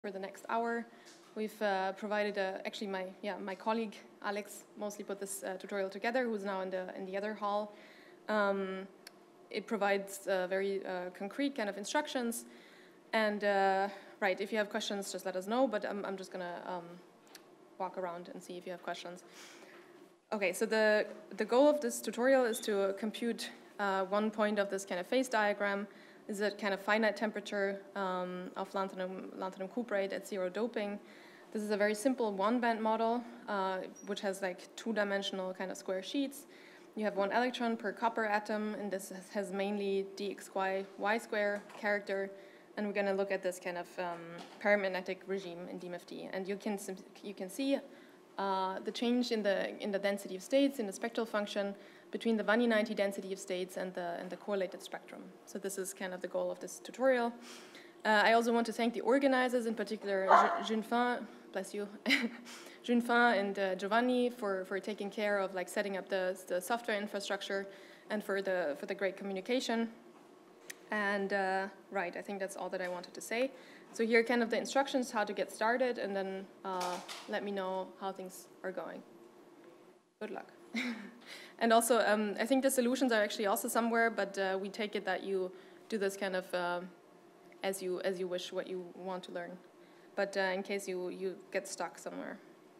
for the next hour. We've provided actually my colleague Alex mostly put this tutorial together, who's now in the other hall. It provides very concrete kind of instructions, and right, if you have questions, just let us know. But I'm just gonna walk around and see if you have questions. Okay, so the goal of this tutorial is to compute one point of this kind of phase diagram. Is a kind of finite temperature of lanthanum cuprate at zero doping. This is a very simple one-band model, which has like two-dimensional kind of square sheets. You have one electron per copper atom, and this has mainly dxy y square character. And we're going to look at this kind of paramagnetic regime in DMFT. And you can see the change in the density of states in the spectral function between the 1E90 density of states and the correlated spectrum. So this is kind of the goal of this tutorial. I also want to thank the organizers, in particular Junfin, bless you, Junfin and Giovanni for taking care of like setting up the software infrastructure and for the great communication. And right, I think that's all that I wanted to say. So here are kind of the instructions how to get started, and then let me know how things are going. Good luck. And also, I think the solutions are actually also somewhere, but we take it that you do this kind of as you wish what you want to learn. But in case you get stuck somewhere.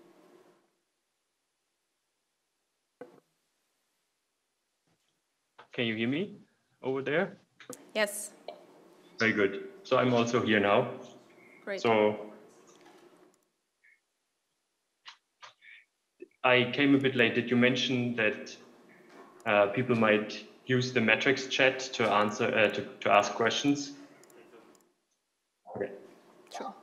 Can you hear me over there? Yes. Very good. So I'm also here now. Great. So I came a bit late. Did you mention that people might use the Matrix chat to answer to ask questions? Okay. Sure.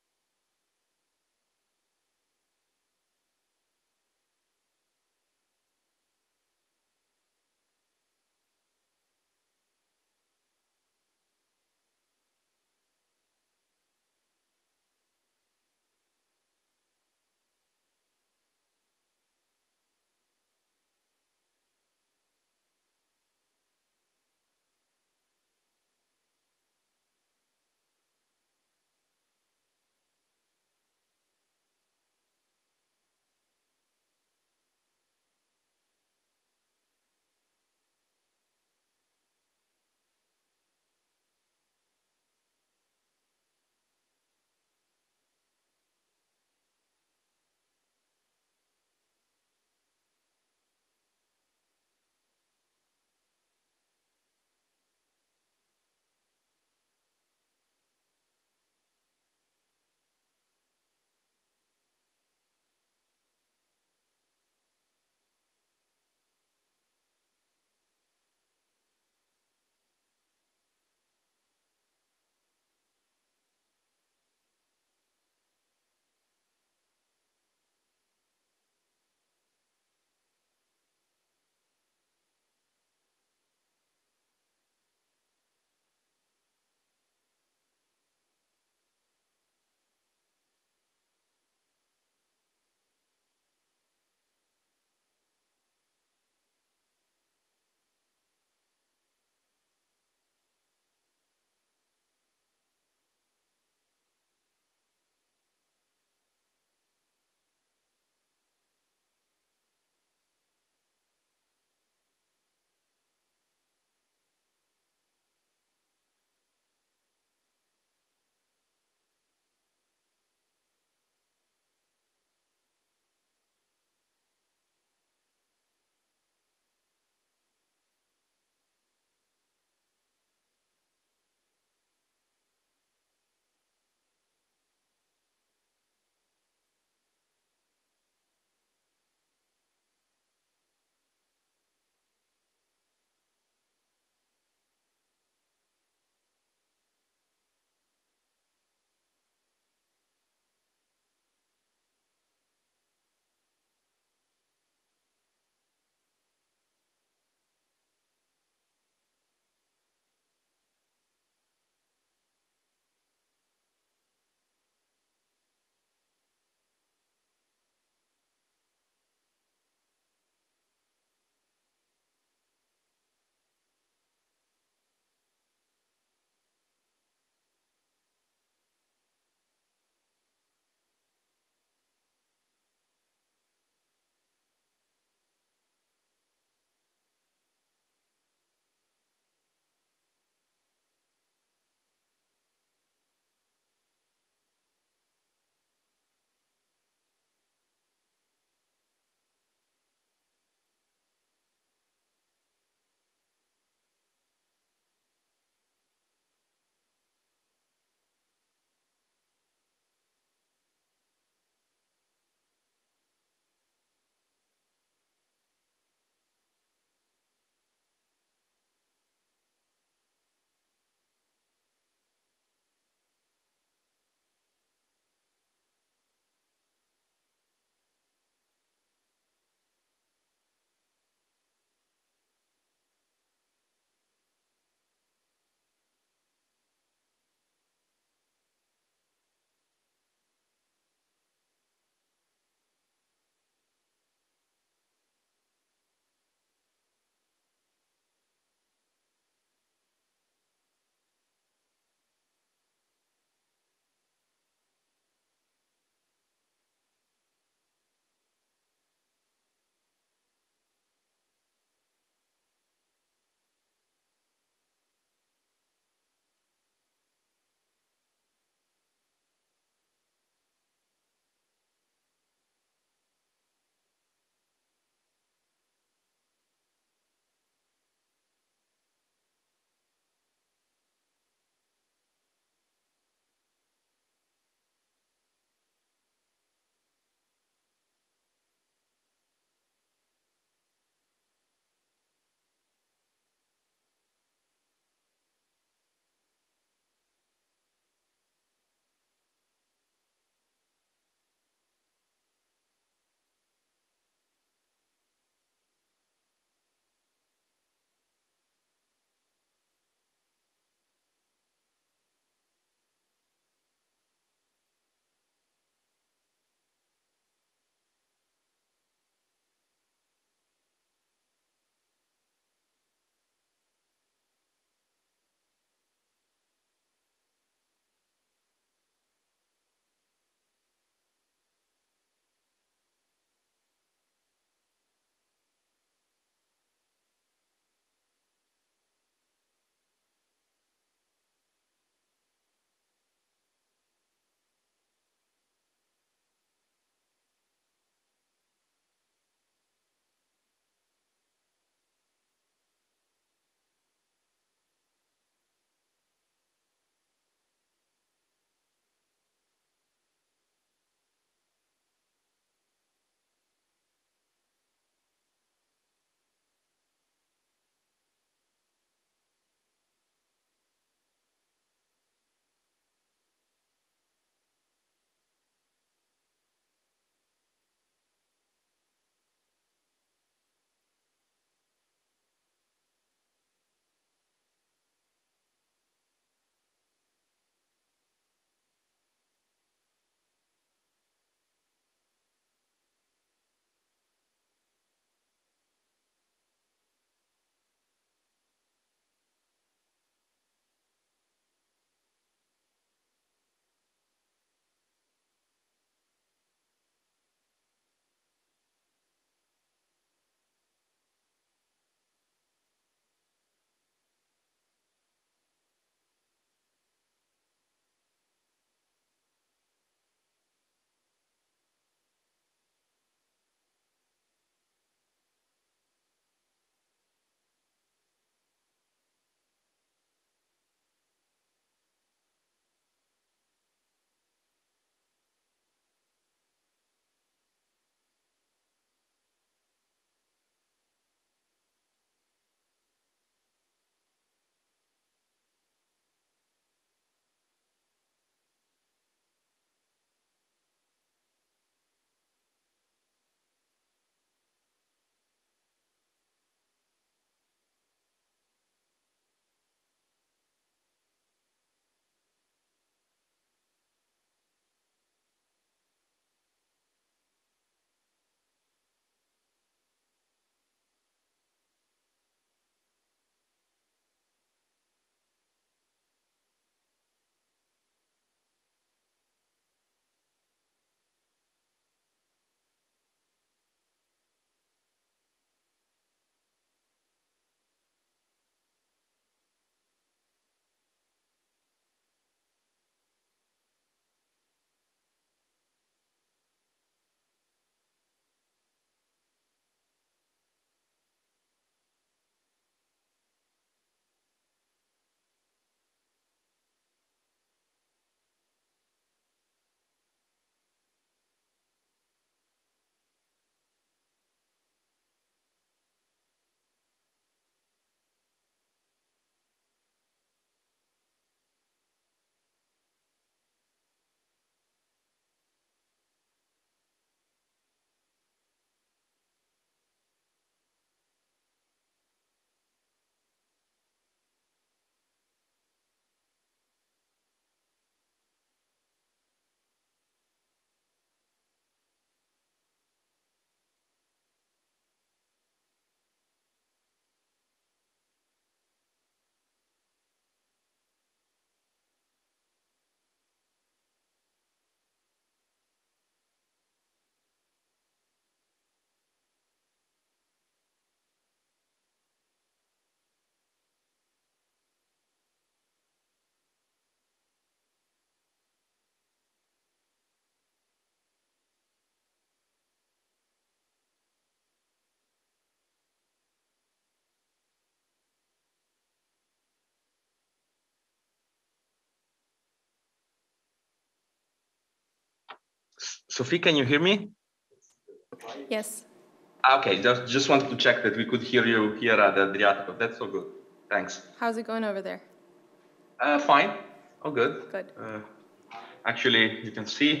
Sophie, can you hear me? Yes. Okay, just wanted to check that we could hear you here at Adriatico. That's all good. Thanks. How's it going over there? Fine. All good. Good. Actually, you can see.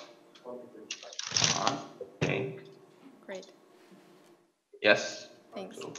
Okay. Great. Yes. Thanks. So,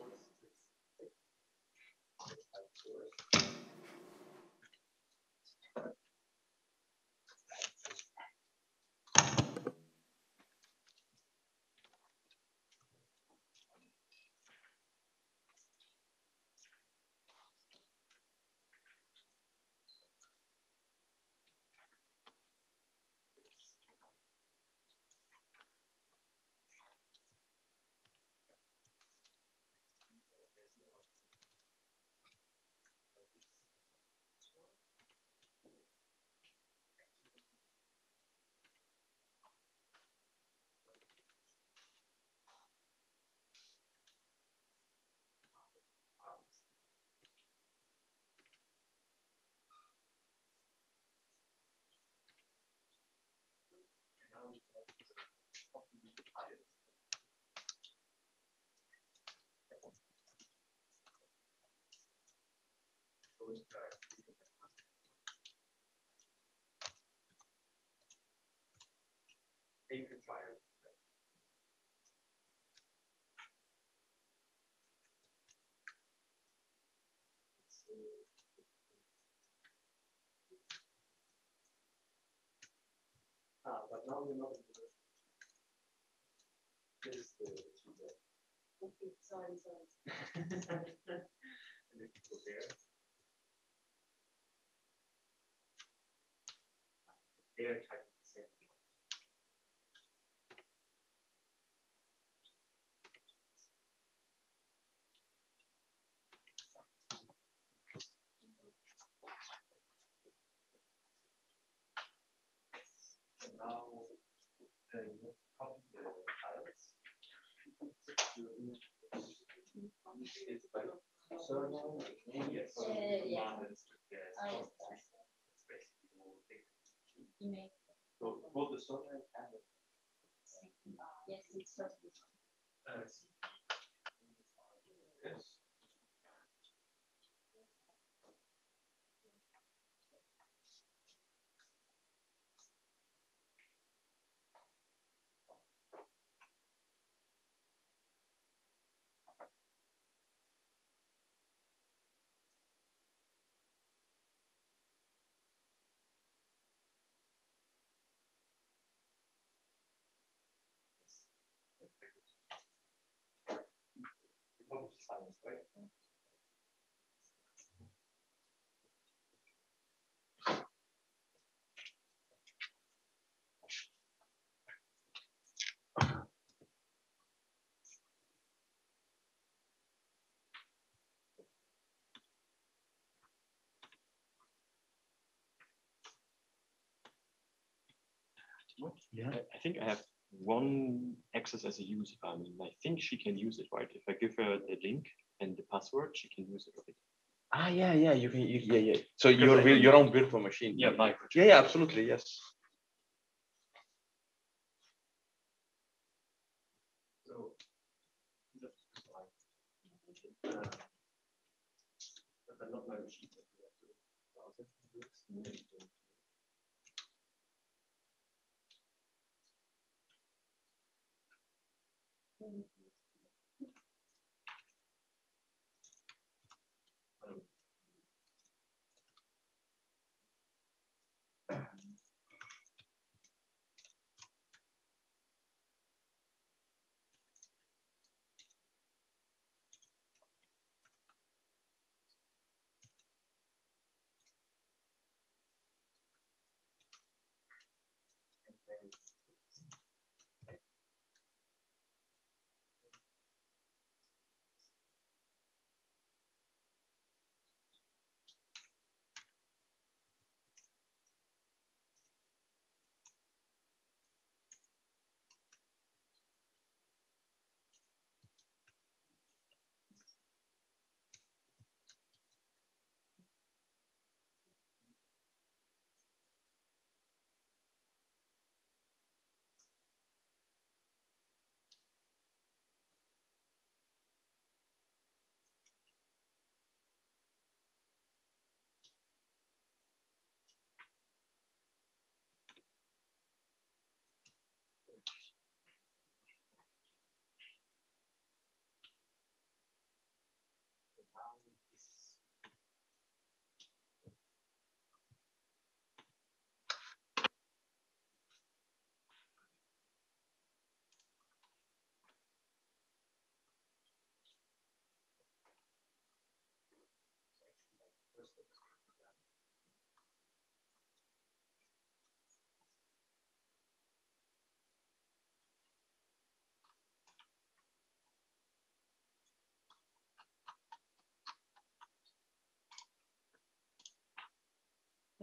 but now we're not. This is the okay, sorry. And if you go there, they're typing the same. And now, you copy the files. It's like surname, name, yes. Yeah. It's basically the whole thing. So both the surname and the Yes, it's totally. yes. Right? yeah. I think I have one access as a user. I mean, I think she can use it, right? If I give her the link and the password, she can use it, right? Ah, yeah. You can. Yeah. So Because your own virtual machine. Yeah, my Yeah, absolutely. Yes. So, but not my machine.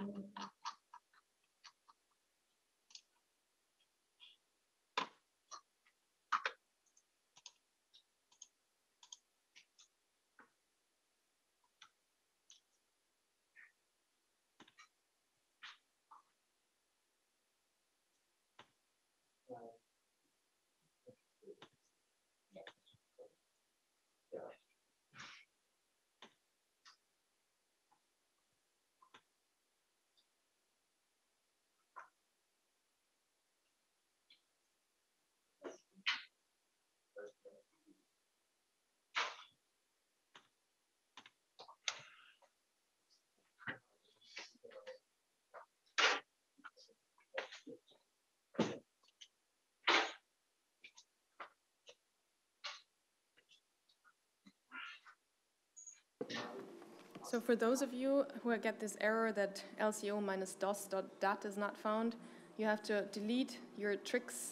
So for those of you who get this error that LCO minus DOS.dat is not found, you have to delete your tricks,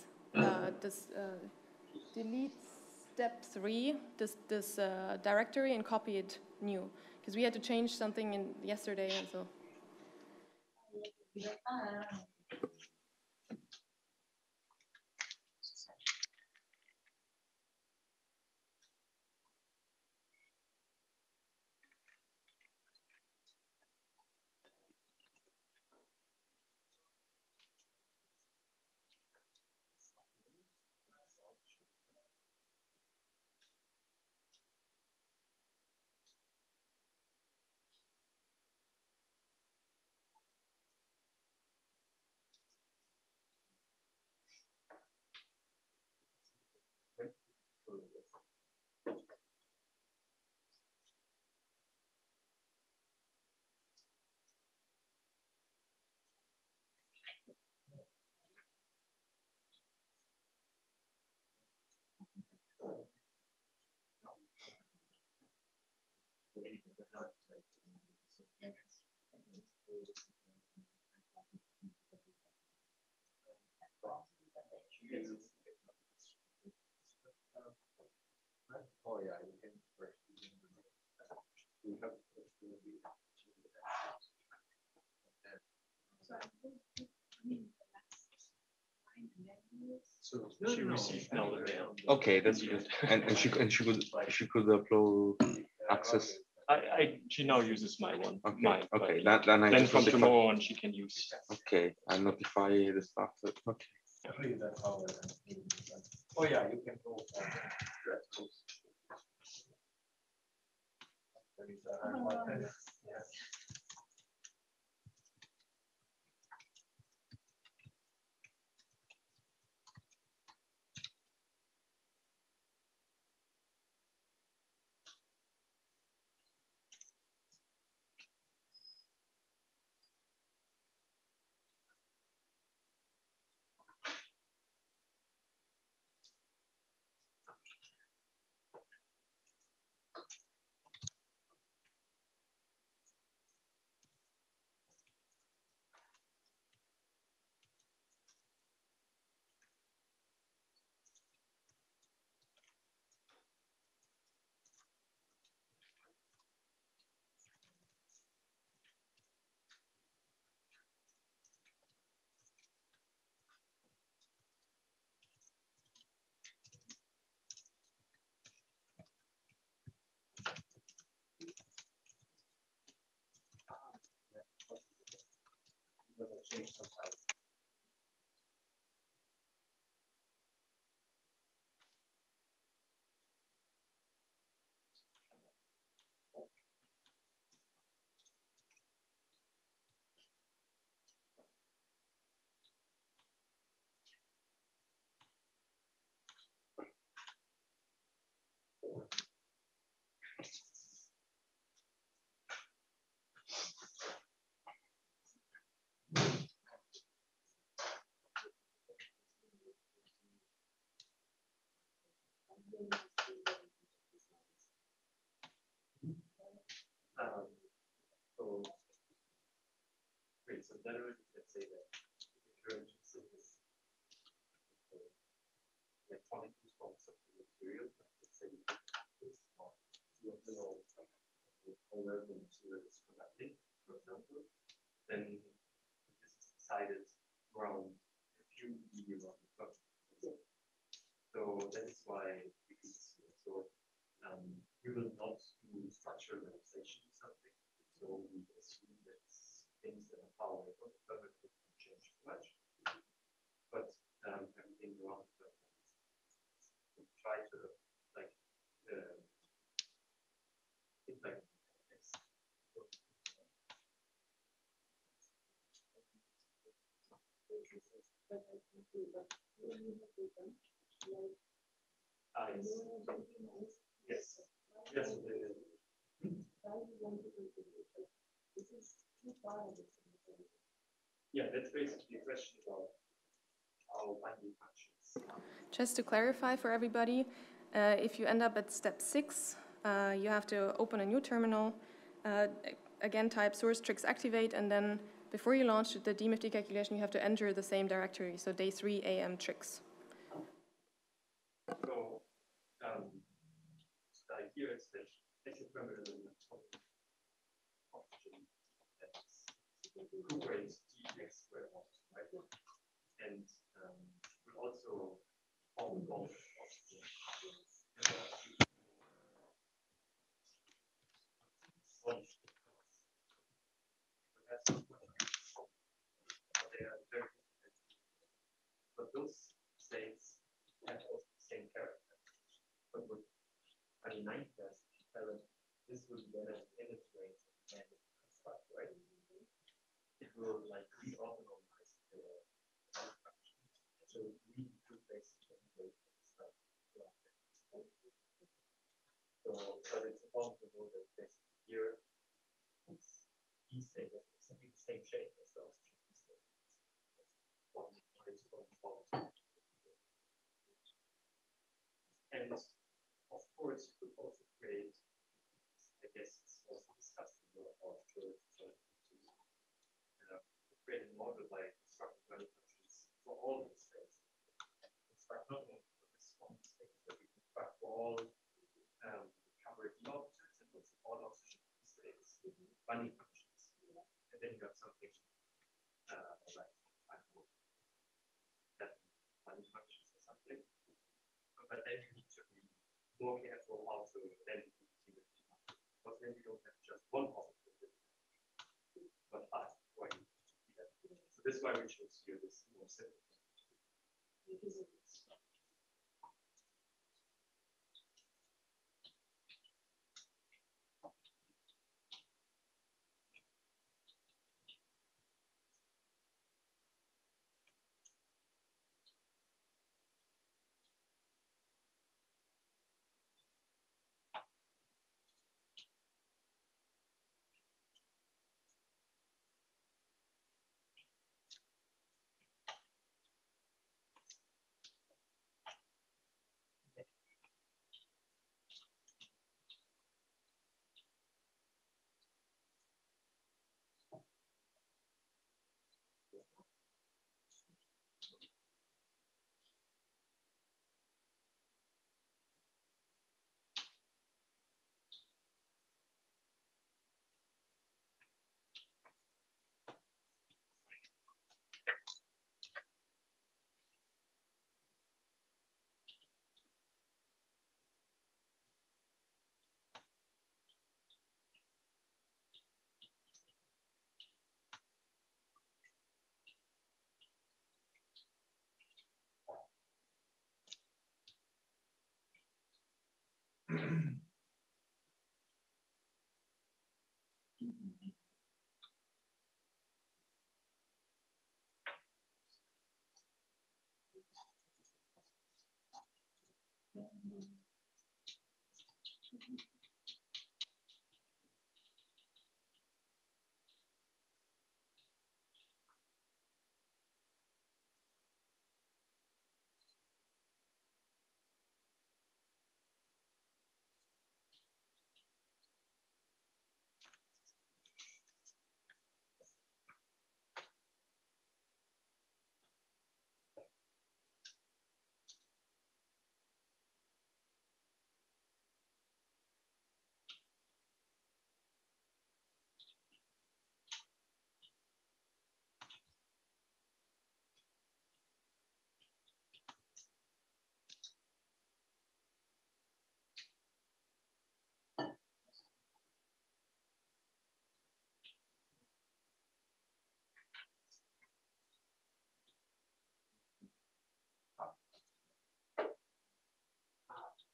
delete step 3, this directory, and copy it new. Because we had to change something yesterday, and so. Oh yeah, you can. So she received now the mail. Okay, that's good. And she could upload access. She now uses my one. Okay, Mine, okay. but Then then from tomorrow on she can use. Okay, I notify the staff. Okay. Oh yeah, you can go. Change sometimes. So, great. So generally, let's say that the current is electronic response of the material. Let's say this or you know, color the material is conducting, for example. then this is decided around a few years on the project. So that is why we do this here. So we will not do structural relaxation or something. So we assume that things that are far away from the permanent will not change too much. But everything around the permanent, we try to like it's like this. Yes. Yes. Yeah, that's basically a question about how binding functions. Just to clarify for everybody, if you end up at step 6, you have to open a new terminal, again type source tricks activate, and then before you launch the DMFT calculation, you have to enter the same directory, so day 3 AM tricks. So here it's the exit terminal oxygen that's incorporates dx squared, right? And we'll also form a bond of oxygen. But those states have also the same character. But with 29 this will be better integrate and construct, right? It will like reorganize the function. So we could basically integrate stuff. So, but it's important to know that basically here, it's E state is exactly the same shape as the oxygen state. And of course, you could also create, I guess it's also discussed in your about create a model by constructing value functions for all these states. Construct not only for this one state, but we construct for all covered D objects and also all oxygen states, value functions. And then you have something like, I don't know, that value functions or something. But then you need to be more careful how to then do the because then you don't have just one possibility, but 5. Why you need to do that. So this is why we chose here this more simple.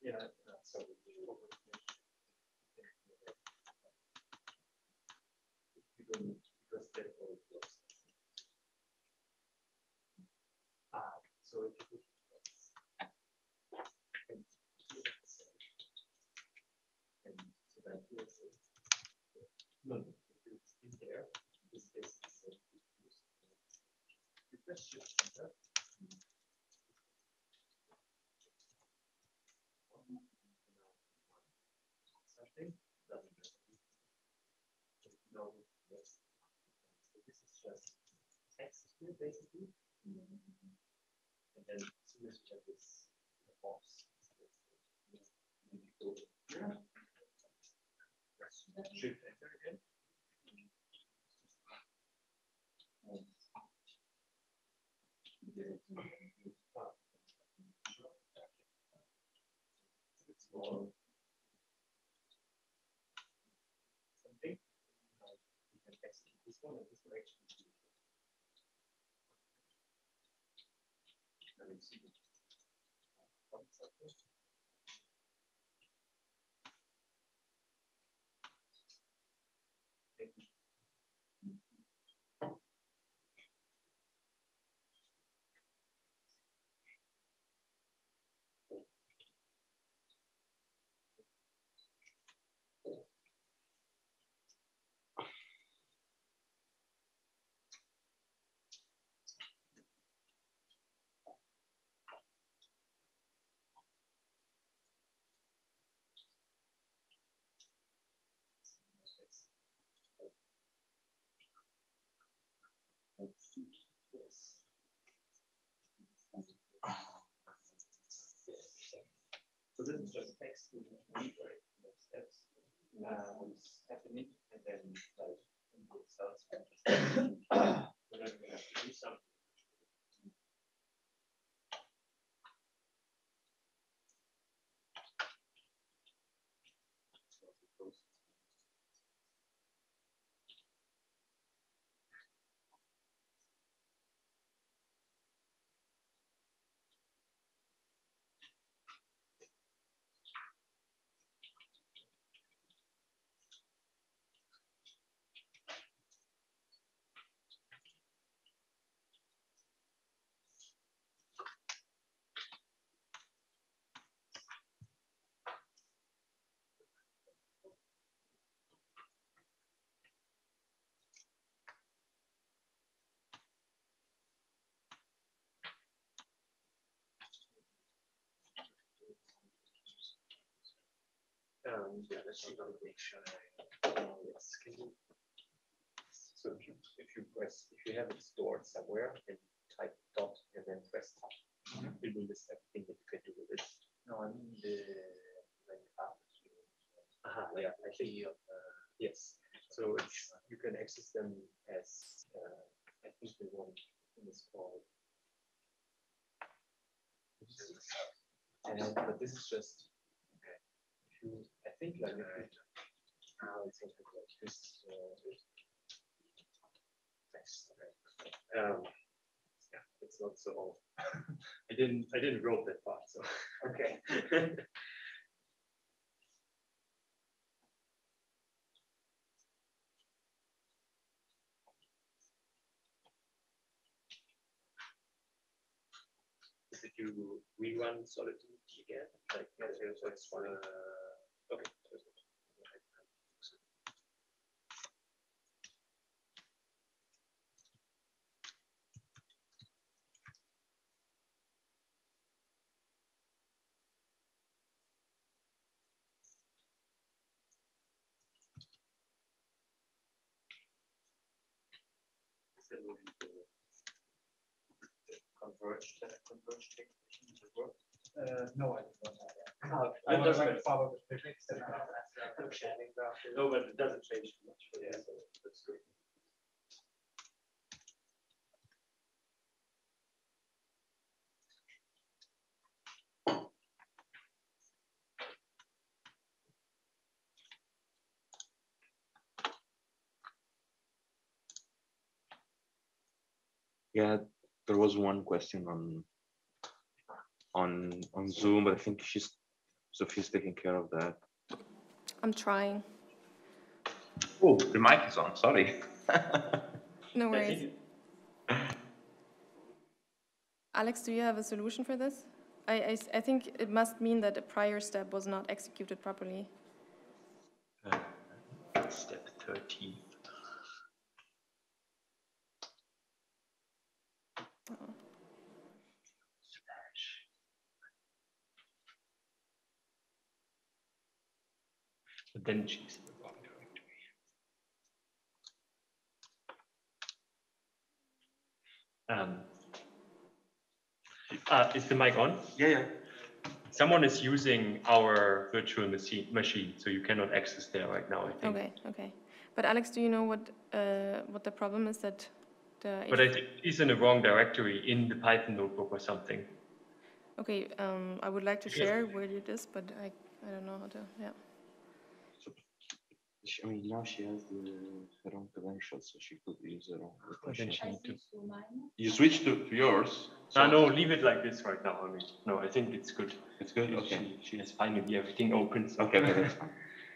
Yeah, so because they're all close. So if you and so that here's no, it's in there. This is the question. Something doesn't no, yes. So this is just text here basically. And then as soon as you have this box, you go here. Shift enter again. It's more something. You can execute this one and this direction. Let me see. Yes. So this is just text with read right next steps. What's happening and then like input cells. So then we have to do something. Yeah, let's see. Make sure. Yes. So if you press, if you have it stored somewhere, and type dot and then press tab, it will list everything that you can do with it. No, I mean the like up. Yeah, I think yes. So it's, you can access them as I think the one is called. And but this is just okay. If you, I think like if you, it's something like this. Yeah, it's not so old. I didn't wrote that part, so okay. Did you rerun Solitude again? Like, so it's funny. Okay. Converge technician to work? No, I don't have that. I I was don't like know. follow the physics and sharing graph. No, but it doesn't change too much. Yeah, so that's good. Yeah, there was one question on Zoom, but I think she's Sophie's taking care of that. I'm trying. Oh, the mic is on. Sorry. No worries. Alex, do you have a solution for this? I think it must mean that a prior step was not executed properly. Step 13. Slash. But then choose the wrong directory. Is the mic on? Yeah. Someone is using our virtual machine, so you cannot access there right now, I think. Okay. But Alex, do you know what the problem is that the? But I think he's in the wrong directory in the Python notebook or something. Okay, I would like to share where it is, but I don't know how to. Yeah. I mean, now she has her own credentials, so she could use her own credentials. I switched to mine. You switch to yours. No, leave it like this right now. I mean, no, I think it's good. It's good. Okay. She has finally everything open. So. Okay, that's fine.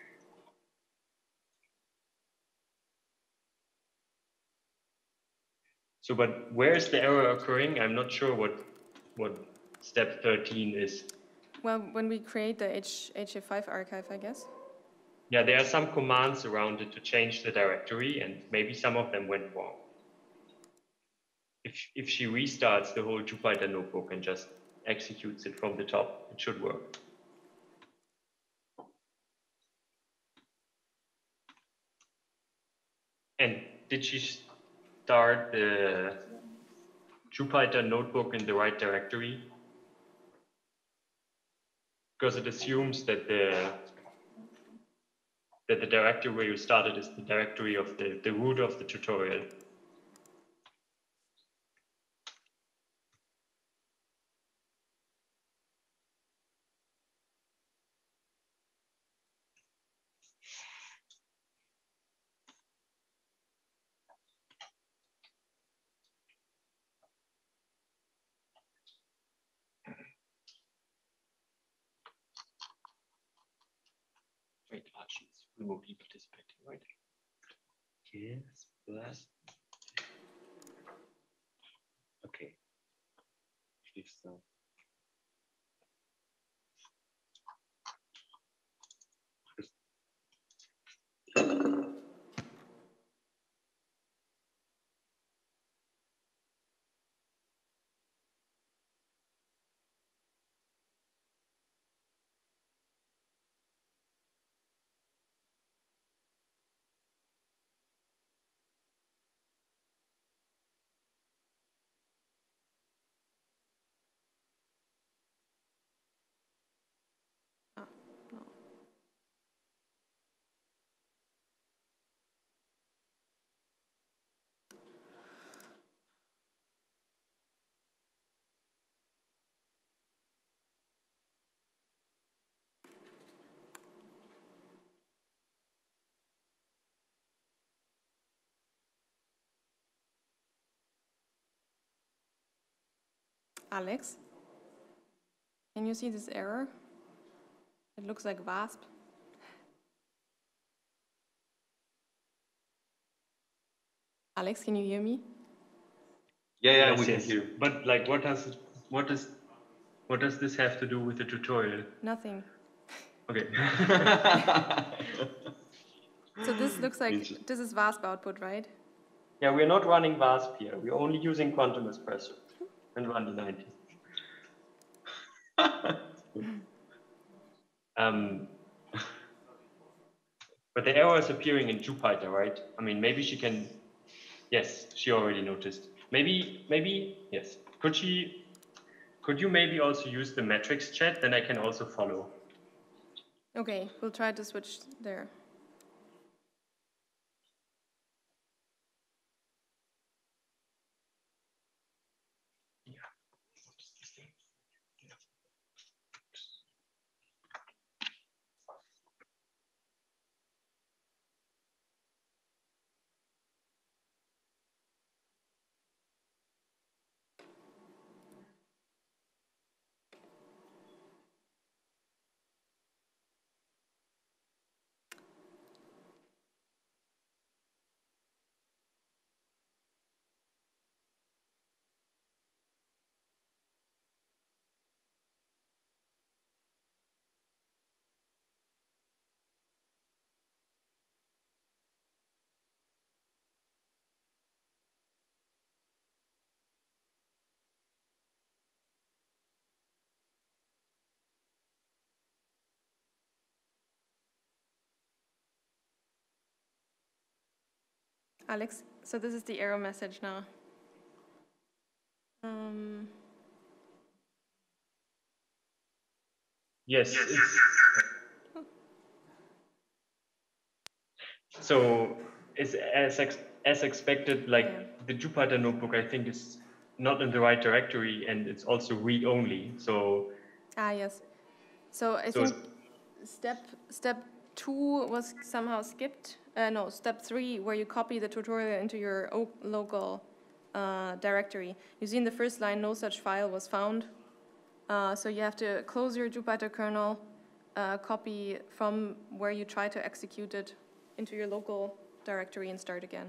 So, but where is the error occurring? I'm not sure what step 13 is. Well, when we create the HA5 archive, I guess. Yeah, there are some commands around it to change the directory, and maybe some of them went wrong. If she restarts the whole Jupyter notebook and just executes it from the top, it should work. And did she start the Jupyter notebook in the right directory? Because it assumes that the directory where you started is the directory of the root of the tutorial. Wait, Archie's remotely participating, right? Yes, plus. Okay. Please start. No. Alex, can you see this error? It looks like VASP. Alex, can you hear me? Yeah, Yes, we can yes. hear you. But like, what does this have to do with the tutorial? Nothing. Okay. So this looks like this is VASP output, right? Yeah, we're not running VASP here. We're only using Quantum Espresso and Run 90. But the error is appearing in Jupyter, right? I mean, maybe she can. Yes, she already noticed. Maybe yes. Could you maybe also use the metrics chat? Then I can also follow. Okay, we'll try to switch there. Alex, so this is the error message now. Yes. So it's as expected, like the Jupyter notebook, I think is not in the right directory, and it's also read only. So Yes. So I So think step 2 was somehow skipped. No, step 3, where you copy the tutorial into your local directory. You see in the first line, no such file was found. So you have to close your Jupyter kernel, copy from where you try to execute it into your local directory and start again.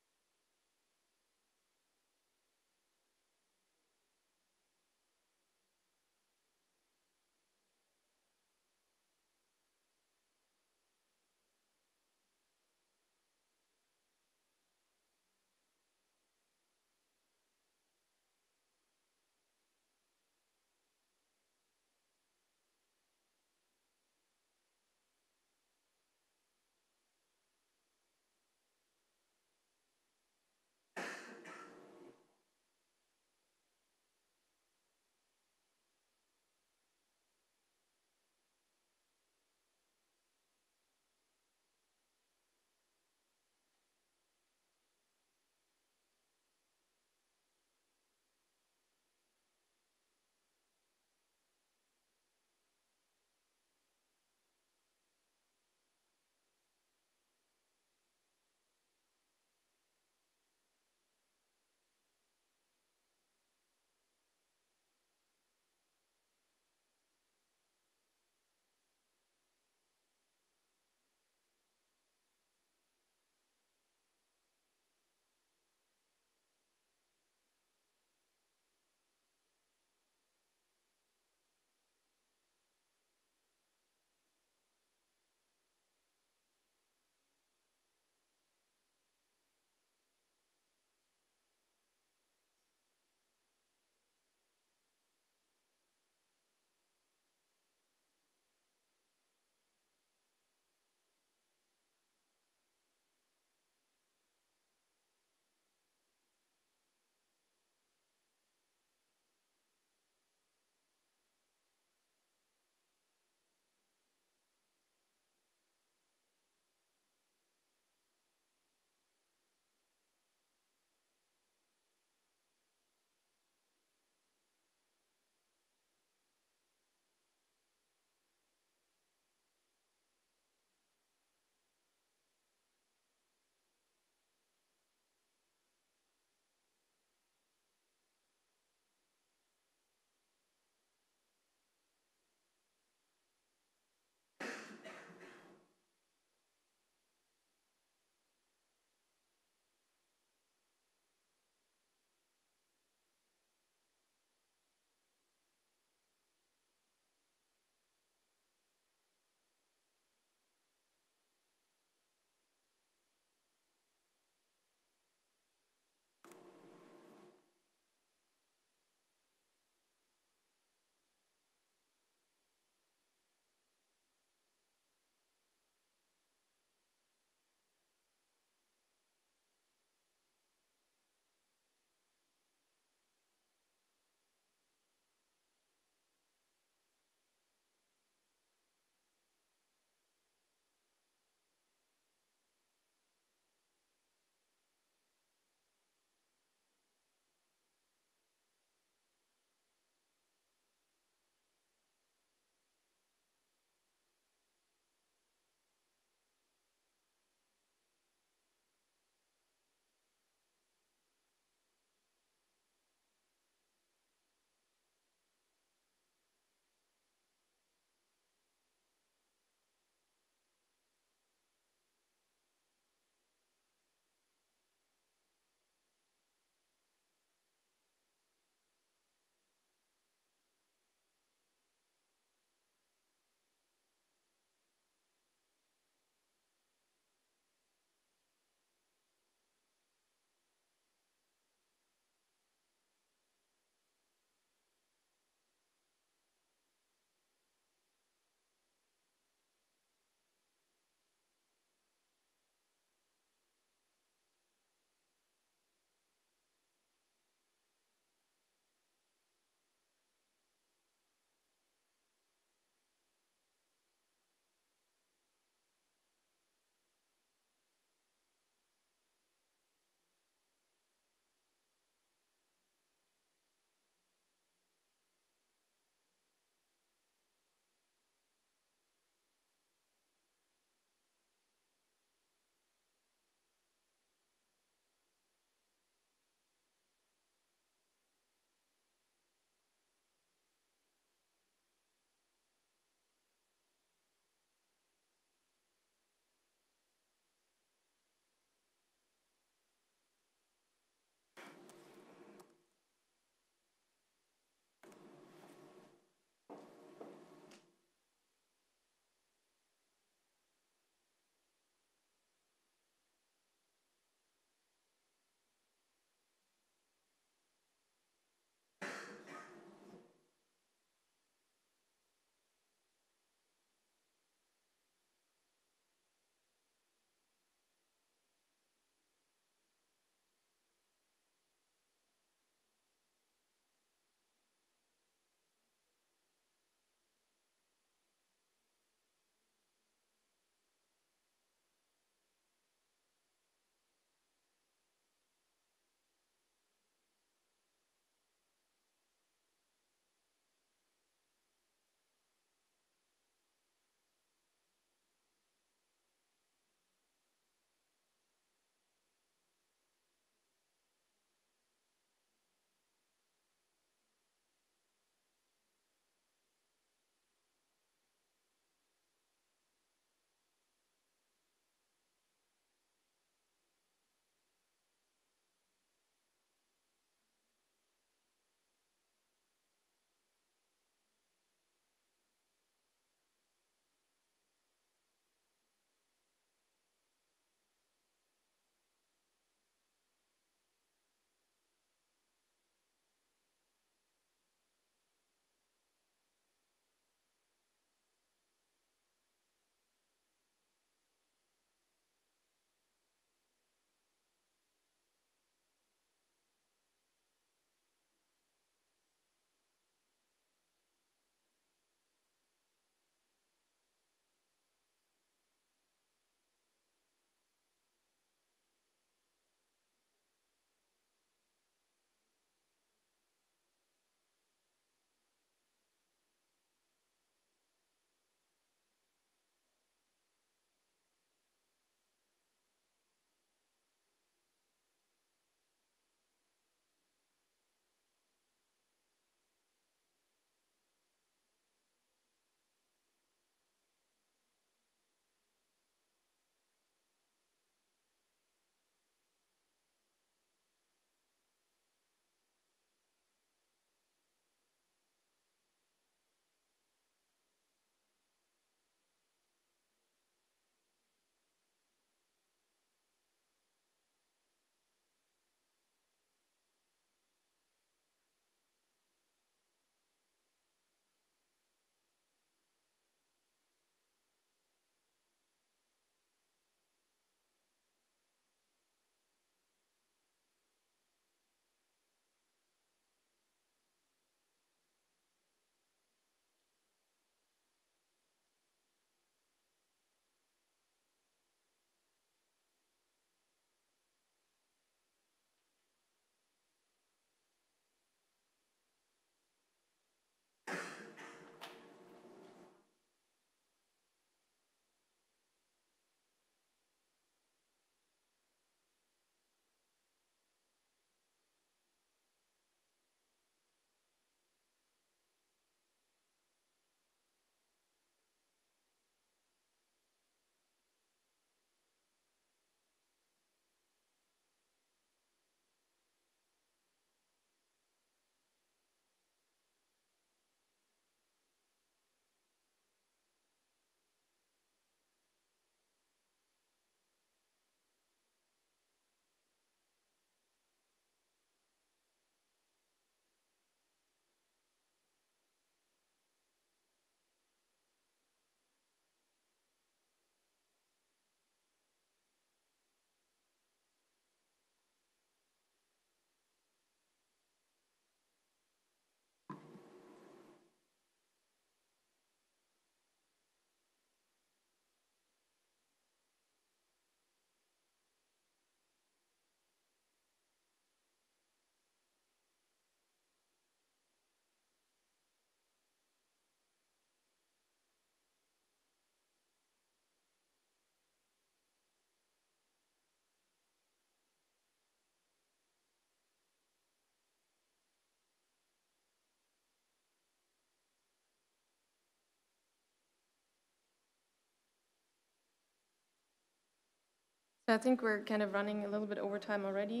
I think we're kind of running a little bit over time already.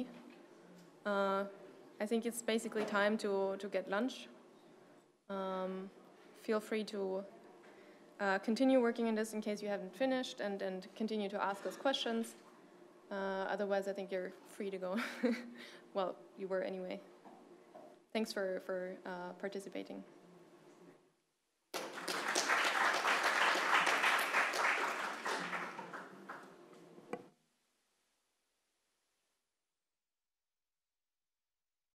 I think it's basically time to get lunch. Feel free to continue working on this in case you haven't finished, and continue to ask us questions. Otherwise, I think you're free to go. Well, you were anyway. Thanks for participating.